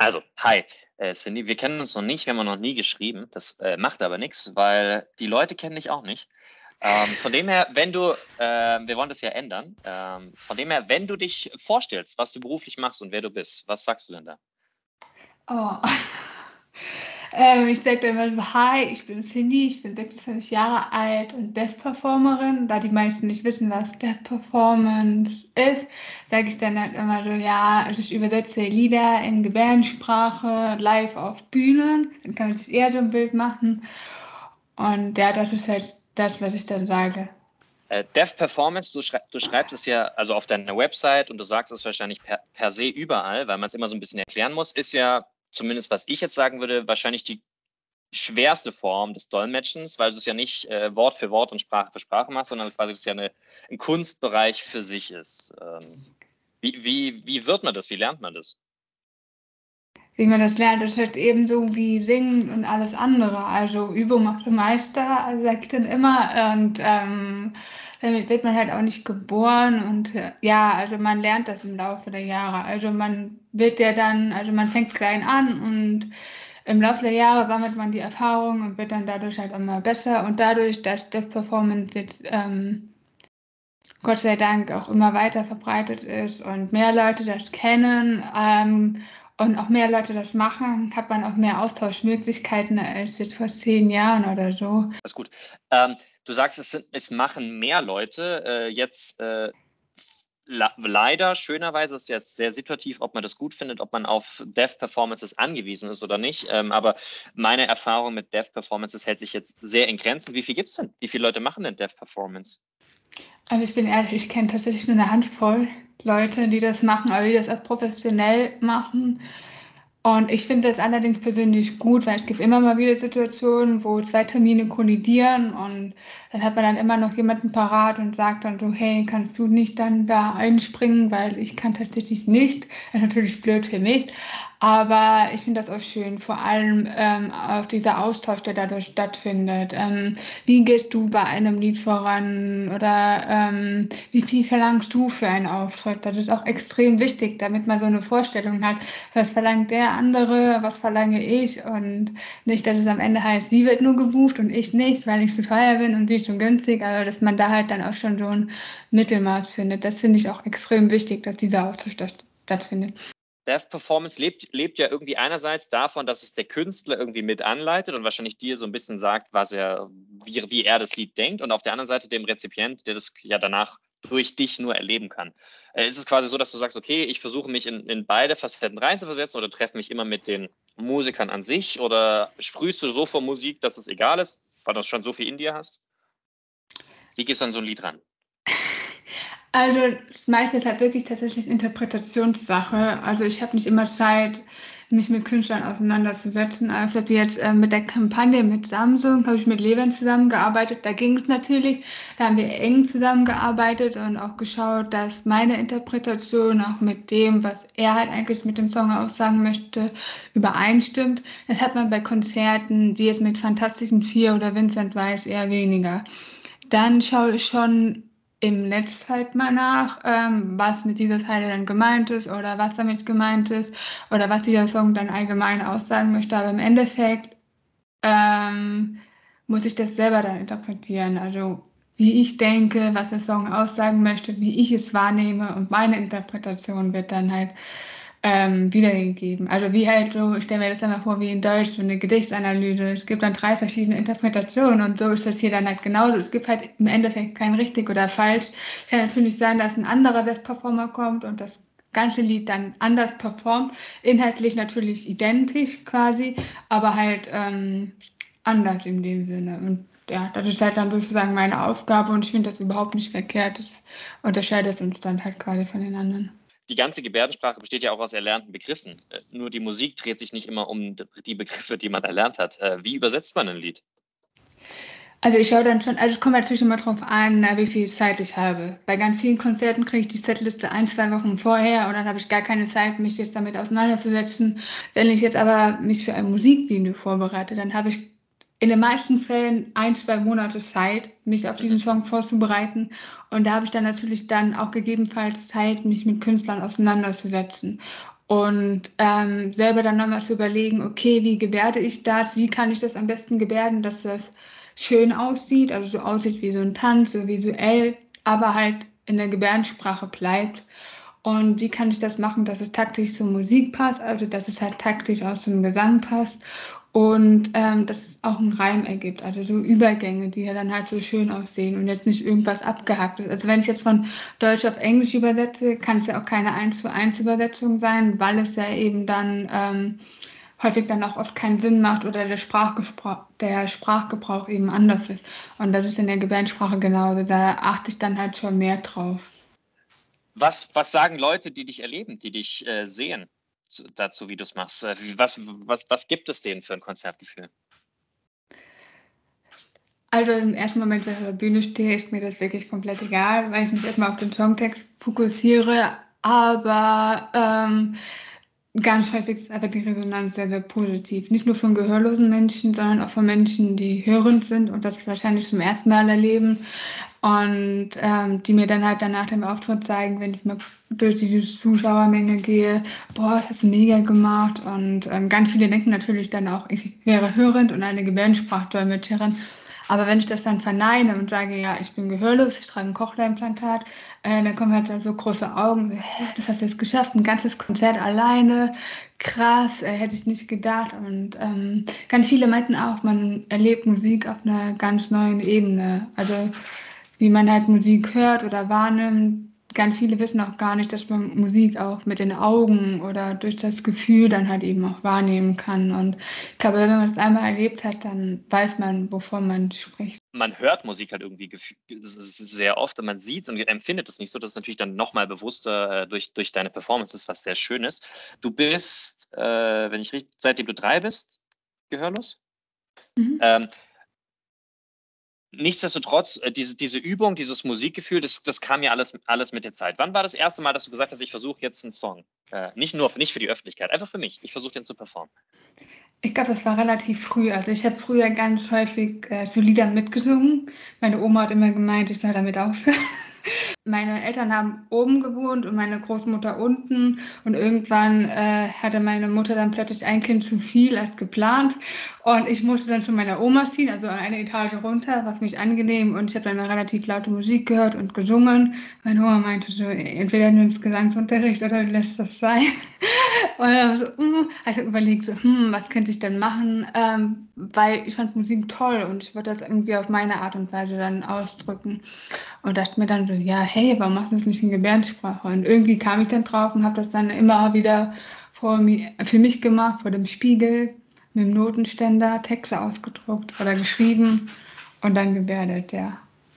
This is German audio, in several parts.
Also, hi, Cindy, wir kennen uns noch nicht, wir haben noch nie geschrieben. Das macht aber nichts, weil die Leute kennen dich auch nicht. Von dem her, wir wollen das ja ändern. Von dem her, wenn du dich vorstellst, was du beruflich machst und wer du bist, was sagst du denn da? Oh. Ich sage dann immer so, hi, ich bin Cindy, ich bin 26 Jahre alt und Dev-Performerin. Da die meisten nicht wissen, was Dev-Performance ist, sage ich dann halt immer so, ja, also ich übersetze Lieder in Gebärdensprache live auf Bühnen. Dann kann man sich eher so ein Bild machen. Und ja, das ist halt das, was ich dann sage. Dev Performance, du schreibst es ja also auf deiner Website und du sagst es wahrscheinlich per se überall, weil man es immer so ein bisschen erklären muss, ist ja, zumindest was ich jetzt sagen würde, wahrscheinlich die schwerste Form des Dolmetschens, weil du es ja nicht Wort für Wort und Sprache für Sprache machst, sondern quasi das ja ein Kunstbereich für sich ist. Wie wird man das? Wie lernt man das? Wie man das lernt, das ist halt ebenso wie Singen und alles andere. Also Übung macht den Meister, sag ich dann immer. Und damit wird man halt auch nicht geboren. Und ja, also man lernt das im Laufe der Jahre. Also man wird ja dann, also man fängt klein an und im Laufe der Jahre sammelt man die Erfahrung und wird dann dadurch halt immer besser. Und dadurch, dass das Performance jetzt Gott sei Dank auch immer weiter verbreitet ist und mehr Leute das kennen, und auch mehr Leute das machen, hat man auch mehr Austauschmöglichkeiten als jetzt vor 10 Jahren oder so. Das ist gut. Du sagst, es machen mehr Leute. Leider, schönerweise ist jetzt sehr situativ, ob man das gut findet, ob man auf Dev-Performances angewiesen ist oder nicht. Aber meine Erfahrung mit Dev-Performances hält sich jetzt sehr in Grenzen. Wie viel gibt es denn? Wie viele Leute machen denn Dev-Performance? Also ich bin ehrlich, ich kenne tatsächlich nur eine Handvoll Leute, die das machen, aber die das auch professionell machen. Und ich finde das allerdings persönlich gut, weil es gibt immer mal wieder Situationen, wo zwei Termine kollidieren und dann hat man dann immer noch jemanden parat und sagt dann so, hey, kannst du nicht dann da einspringen, weil ich kann tatsächlich nicht. Das ist natürlich blöd für mich, aber ich finde das auch schön, vor allem auch dieser Austausch, der dadurch stattfindet. Wie gehst du bei einem Lied voran oder wie viel verlangst du für einen Auftritt? Das ist auch extrem wichtig, damit man so eine Vorstellung hat, was verlangt der andere, was verlange ich und nicht, dass es am Ende heißt, sie wird nur gebucht und ich nicht, weil ich zu teuer bin und sie ist schon günstig, aber dass man da halt dann auch schon so ein Mittelmaß findet. Das finde ich auch extrem wichtig, dass dieser Austausch stattfindet. Dev Performance lebt ja irgendwie einerseits davon, dass es der Künstler irgendwie mit anleitet und wahrscheinlich dir so ein bisschen sagt, wie er das Lied denkt, und auf der anderen Seite dem Rezipient, der das ja danach durch dich nur erleben kann. Ist es quasi so, dass du sagst, okay, ich versuche mich in beide Facetten reinzuversetzen oder treffe mich immer mit den Musikern an sich, oder sprühst du so vor Musik, dass es egal ist, weil du schon so viel in dir hast? Wie gehst du an so ein Lied ran? Also das meiste ist halt wirklich tatsächlich Interpretationssache. Also ich habe nicht immer Zeit, mich mit Künstlern auseinanderzusetzen. Also wie jetzt mit der Kampagne mit Samsung habe ich mit Levin zusammengearbeitet. Da ging es natürlich, da haben wir eng zusammengearbeitet und auch geschaut, dass meine Interpretation auch mit dem, was er halt eigentlich mit dem Song aussagen möchte, übereinstimmt. Das hat man bei Konzerten, wie jetzt mit Fantastischen Vier oder Vincent Weiss, eher weniger. Dann schaue ich schon im Netz halt mal nach, was mit dieser Zeile dann gemeint ist oder was damit gemeint ist oder was dieser Song dann allgemein aussagen möchte. Aber im Endeffekt muss ich das selber dann interpretieren. Also wie ich denke, was der Song aussagen möchte, wie ich es wahrnehme und meine Interpretation wird dann halt wiedergegeben. Also wie halt so, ich stelle mir das dann mal vor, wie in Deutsch, so eine Gedichtsanalyse. Es gibt dann drei verschiedene Interpretationen und so ist das hier dann halt genauso. Es gibt halt im Endeffekt kein richtig oder falsch. Es kann natürlich sein, dass ein anderer Best-Performer kommt und das ganze Lied dann anders performt. Inhaltlich natürlich identisch quasi, aber halt anders in dem Sinne. Und ja, das ist halt dann sozusagen meine Aufgabe und ich finde das überhaupt nicht verkehrt. Das unterscheidet uns dann halt quasi von den anderen. Die ganze Gebärdensprache besteht ja auch aus erlernten Begriffen. Nur die Musik dreht sich nicht immer um die Begriffe, die man erlernt hat. Wie übersetzt man ein Lied? Also ich schaue dann schon, also es kommt natürlich immer drauf an, wie viel Zeit ich habe. Bei ganz vielen Konzerten kriege ich die Setliste 1, 2 Wochen vorher und dann habe ich gar keine Zeit, mich jetzt damit auseinanderzusetzen. Wenn ich jetzt aber mich für ein Musikvideo vorbereite, dann habe ich in den meisten Fällen 1, 2 Monate Zeit, mich auf diesen Mhm. Song vorzubereiten. Und da habe ich dann natürlich dann auch gegebenenfalls Zeit, mich mit Künstlern auseinanderzusetzen. und selber dann nochmal zu überlegen, okay, wie gebärde ich das, wie kann ich das am besten gebärden, dass das schön aussieht, also so aussieht wie so ein Tanz, so visuell, aber halt in der Gebärdensprache bleibt. Und wie kann ich das machen, dass es taktisch zur Musik passt, also dass es halt taktisch aus dem Gesang passt und dass es auch einen Reim ergibt, also so Übergänge, die ja dann halt so schön aussehen und jetzt nicht irgendwas abgehackt ist. Also wenn ich jetzt von Deutsch auf Englisch übersetze, kann es ja auch keine 1:1 Übersetzung sein, weil es ja eben dann häufig dann auch oft keinen Sinn macht oder der Sprachgebrauch eben anders ist. Und das ist in der Gebärdensprache genauso. Da achte ich dann halt schon mehr drauf. Was sagen Leute, die dich erleben, die dich sehen, dazu, wie du es machst? Was gibt es denen für ein Konzertgefühl? Also im ersten Moment, wenn ich auf der Bühne stehe, ist mir das wirklich komplett egal, weil ich mich erstmal auf den Songtext fokussiere. Aber ganz häufig ist einfach die Resonanz sehr, sehr positiv. Nicht nur von gehörlosen Menschen, sondern auch von Menschen, die hörend sind und das wahrscheinlich zum ersten Mal erleben. Und die mir dann halt danach dem Auftritt zeigen, wenn ich mal durch die Zuschauermenge gehe, boah, das hast du mega gemacht. Und ganz viele denken natürlich dann auch, ich wäre hörend und eine Gebärdensprachdolmetscherin. Aber wenn ich das dann verneine und sage, ja, ich bin gehörlos, ich trage ein Cochlea-Implantat, dann kommen halt dann so große Augen, so, hä, das hast du jetzt geschafft, ein ganzes Konzert alleine, krass, hätte ich nicht gedacht. Und ganz viele meinten auch, man erlebt Musik auf einer ganz neuen Ebene. Also wie man halt Musik hört oder wahrnimmt. Ganz viele wissen auch gar nicht, dass man Musik auch mit den Augen oder durch das Gefühl dann halt eben auch wahrnehmen kann. Und ich glaube, wenn man das einmal erlebt hat, dann weiß man, wovon man spricht. Man hört Musik halt irgendwie sehr oft und man sieht und empfindet es nicht so. Das ist natürlich dann nochmal bewusster durch deine Performances, was sehr schön ist. Du bist, wenn ich richtig, seitdem du 3 bist, gehörlos. Nichtsdestotrotz, diese Übung, dieses Musikgefühl, das kam ja alles mit der Zeit. Wann war das erste Mal, dass du gesagt hast, ich versuche jetzt einen Song? Nicht für die Öffentlichkeit, einfach für mich. Ich versuche den zu performen. Ich glaube, das war relativ früh. Also ich habe früher ganz häufig zu Liedern mitgesungen. Meine Oma hat immer gemeint, ich soll damit aufhören. Meine Eltern haben oben gewohnt und meine Großmutter unten. Und irgendwann hatte meine Mutter dann plötzlich ein Kind zu viel als geplant. Und ich musste dann zu meiner Oma ziehen, also eine Etage runter. Das war für mich angenehm. Und ich habe dann immer relativ laute Musik gehört und gesungen. Meine Oma meinte so, entweder du nimmst Gesangsunterricht oder du lässt das sein. Und dann so, also überlegt so, was könnte ich denn machen? Weil ich fand Musik toll und ich wollte das irgendwie auf meine Art und Weise dann ausdrücken. Und dachte mir dann so, ja, hey, warum machst du das nicht in Gebärdensprache? Und irgendwie kam ich dann drauf und habe das dann immer wieder für mich gemacht, vor dem Spiegel, mit dem Notenständer, Texte ausgedruckt oder geschrieben und dann gebärdet, ja.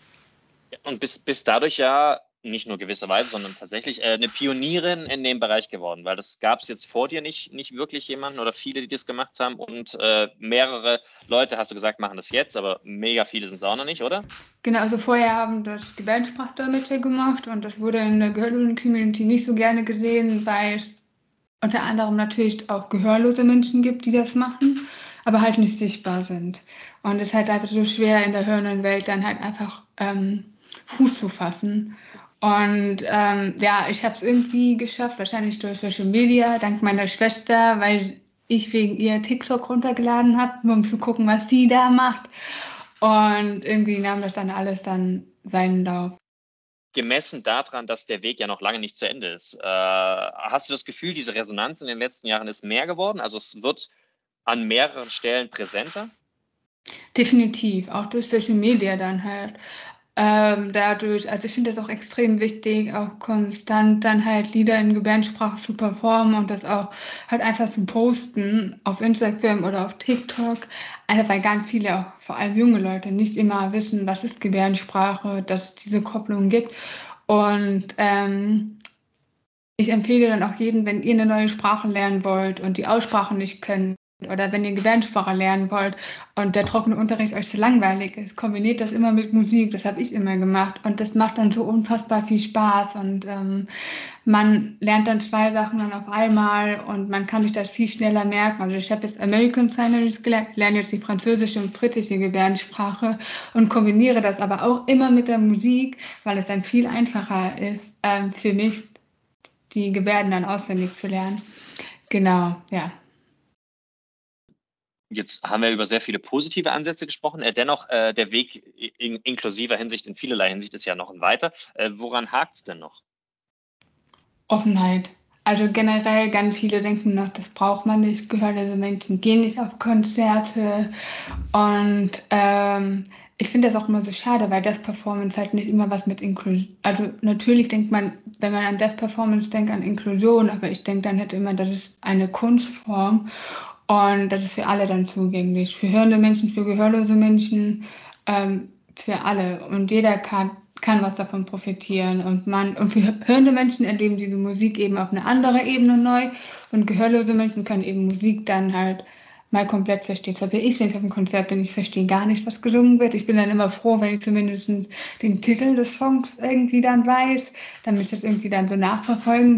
Und bist dadurch ja nicht nur gewisserweise, sondern tatsächlich eine Pionierin in dem Bereich geworden, weil das gab es jetzt vor dir nicht wirklich jemanden oder viele, die das gemacht haben und mehrere Leute, hast du gesagt, machen das jetzt, aber mega viele sind es auch noch nicht, oder? Genau, also vorher haben das Gebärdensprachdolmetscher gemacht und das wurde in der Gehörlosen-Community nicht so gerne gesehen, weil es unter anderem natürlich auch gehörlose Menschen gibt, die das machen, aber halt nicht sichtbar sind. Und es ist halt einfach so schwer in der hörenden Welt dann halt einfach Fuß zu fassen. Und ja, ich habe es irgendwie geschafft, wahrscheinlich durch Social Media, dank meiner Schwester, weil ich wegen ihr TikTok runtergeladen habe, nur um zu gucken, was sie da macht. Und irgendwie nahm das dann alles dann seinen Lauf. Gemessen daran, dass der Weg ja noch lange nicht zu Ende ist, hast du das Gefühl, diese Resonanz in den letzten Jahren ist mehr geworden? Also es wird an mehreren Stellen präsenter? Definitiv, auch durch Social Media dann halt. Dadurch, also ich finde das auch extrem wichtig, auch konstant dann halt Lieder in Gebärdensprache zu performen und das auch halt einfach zu posten auf Instagram oder auf TikTok. Also weil ganz viele, auch vor allem junge Leute, nicht immer wissen, was ist Gebärdensprache, dass es diese Kopplung gibt. Und ich empfehle dann auch jedem, wenn ihr eine neue Sprache lernen wollt und die Aussprache nicht könnt, oder wenn ihr Gebärdensprache lernen wollt und der trockene Unterricht euch zu langweilig ist, kombiniert das immer mit Musik. Das habe ich immer gemacht und das macht dann so unfassbar viel Spaß und man lernt dann 2 Sachen dann auf einmal und man kann sich das viel schneller merken. Also ich habe jetzt American Sign Language gelernt, lerne jetzt die französische und britische Gebärdensprache und kombiniere das aber auch immer mit der Musik, weil es dann viel einfacher ist für mich, die Gebärden dann auswendig zu lernen. Genau, ja. Jetzt haben wir über sehr viele positive Ansätze gesprochen. Dennoch, der Weg in inklusiver Hinsicht, in vielerlei Hinsicht ist ja noch ein weiter. Woran hakt es denn noch? Offenheit. Also generell ganz viele denken noch, das braucht man nicht, gehörlose Menschen gehen nicht auf Konzerte und ich finde das auch immer so schade, weil Deaf Performance halt nicht immer was mit Inklusion, also natürlich denkt man, wenn man an Deaf Performance denkt, an Inklusion, aber ich denke dann halt immer, das ist eine Kunstform und das ist für alle dann zugänglich, für hörende Menschen, für gehörlose Menschen, für alle und jeder kann was davon profitieren und für hörende Menschen erleben diese Musik eben auf eine andere Ebene neu und gehörlose Menschen können eben Musik dann halt mal komplett verstehen. Zum Beispiel ich, wenn ich auf einem Konzert bin, ich verstehe gar nicht, was gesungen wird. Ich bin dann immer froh, wenn ich zumindest den Titel des Songs irgendwie dann weiß, damit ich das irgendwie dann so nachverfolgen